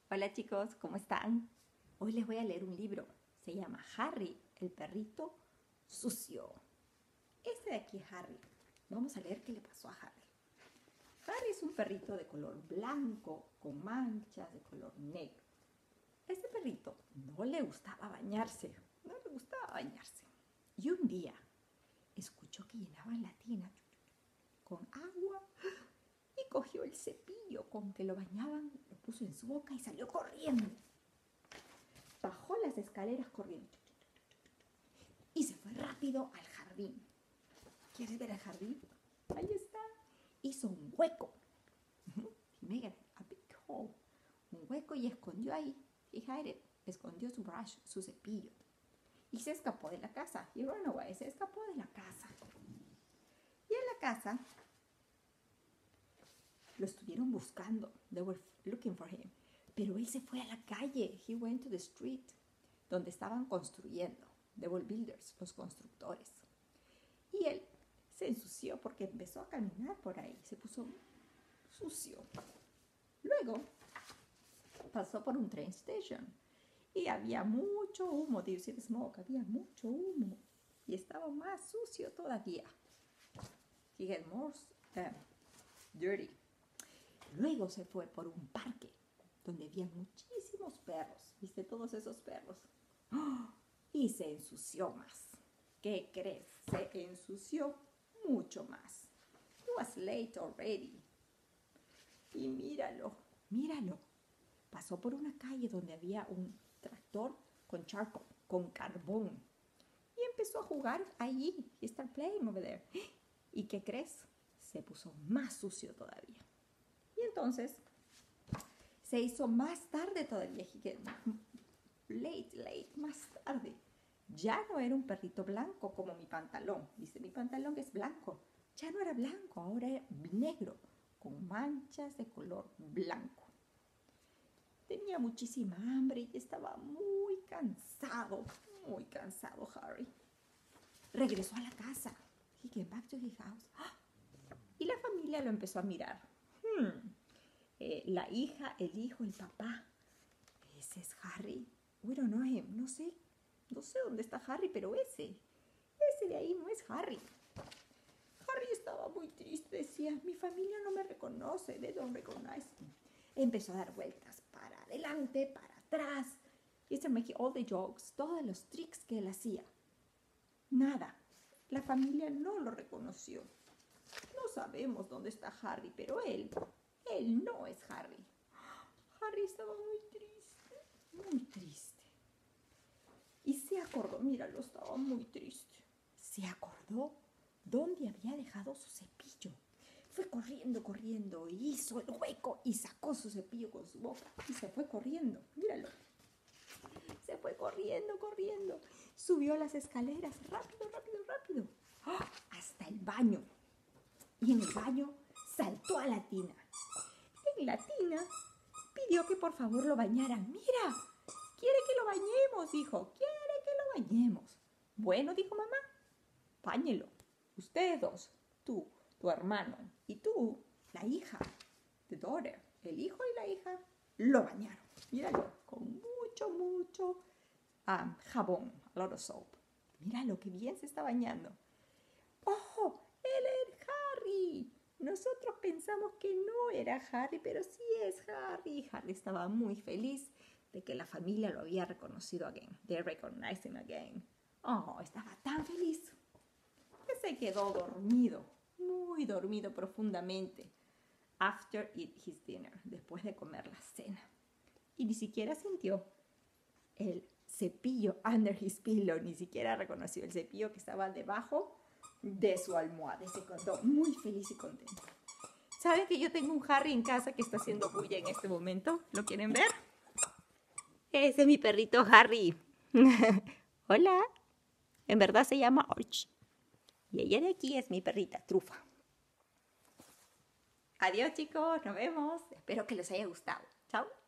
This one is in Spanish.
Hola chicos, ¿cómo están? Hoy les voy a leer un libro. Se llama Harry, el perrito sucio. Este de aquí es Harry. Vamos a leer qué le pasó a Harry. Harry es un perrito de color blanco con manchas de color negro. Este perrito no le gustaba bañarse. Y un día escuchó que llenaban la tina con agua y cogió el cepillo con que lo bañaban, lo puso en su boca y salió corriendo. Bajó las escaleras corriendo y se fue rápido al jardín. ¿Quieres ver el jardín? Ahí está. Hizo un hueco. He made a big hole. Un hueco y escondió ahí. He hid it. Escondió su brush, su cepillo. Y se escapó de la casa. He ran away. Se escapó de la casa. Y en la casa lo estuvieron buscando. They were looking for him. Pero él se fue a la calle. He went to the street. Donde estaban construyendo. They were builders, los constructores. Y él se ensució porque empezó a caminar por ahí. Se puso sucio. Luego pasó por un train station. Y había mucho humo. Do you see the smoke? Había mucho humo. Y estaba más sucio todavía. He got more dirty. Luego se fue por un parque donde había muchísimos perros. ¿Viste todos esos perros? ¡Oh! Y se ensució más. ¿Qué crees? Se ensució mucho más. He was late already. Y míralo. Pasó por una calle donde había un tractor con charcoal, con carbón. Y empezó a jugar allí. He started playing over there. ¿Y qué crees? Se puso más sucio todavía. Y entonces se hizo más tarde todavía. Late, más tarde. Ya no era un perrito blanco como mi pantalón. Dice, mi pantalón que es blanco. Ya no era blanco, ahora era negro, con manchas de color blanco. Tenía muchísima hambre y estaba muy cansado Harry. Regresó a la casa. He came back to his house. Y la familia lo empezó a mirar. La hija, el hijo, el papá. Ese es Harry. We don't know him. No sé dónde está Harry, pero ese de ahí no es Harry. Harry estaba muy triste, decía, mi familia no me reconoce, they don't recognize me. Empezó a dar vueltas para adelante, para atrás. Y se making all the jokes, todos los tricks que él hacía. Nada, la familia no lo reconoció. No sabemos dónde está Harry, pero él no es Harry. Harry estaba muy triste. Y se acordó, míralo, estaba muy triste. Se acordó dónde había dejado su cepillo. Fue corriendo, hizo el hueco y sacó su cepillo con su boca. Y se fue corriendo, míralo. Se fue corriendo. Subió las escaleras, rápido. Hasta el baño. Y en el baño saltó a la tina. En la tina pidió que por favor lo bañaran. Mira, quiere que lo bañemos, dijo. Bueno, dijo mamá, báñelo. Ustedes dos, tú, tu hermano y tú, la hija, the daughter, el hijo y la hija, lo bañaron. Míralo, con mucho jabón, a lot of soap. Míralo, qué bien se está bañando. ¡Oh, él es Harry! Nosotros pensamos que no era Harry, pero sí es Harry. Harry estaba muy feliz de que la familia lo había reconocido again. They recognized him again. Oh, estaba tan feliz que se quedó dormido, muy dormido profundamente. After eat his dinner, después de comer la cena. Y ni siquiera sintió el cepillo under his pillow, ni siquiera reconoció el cepillo que estaba debajo de su almohada. Y se quedó muy feliz y contento. ¿Saben que yo tengo un Harry en casa que está haciendo bulla en este momento? ¿Lo quieren ver? Ese es mi perrito Harry. Hola. En verdad se llama Arch. Y ella de aquí es mi perrita Trufa. Adiós chicos, nos vemos. Espero que les haya gustado. Chao.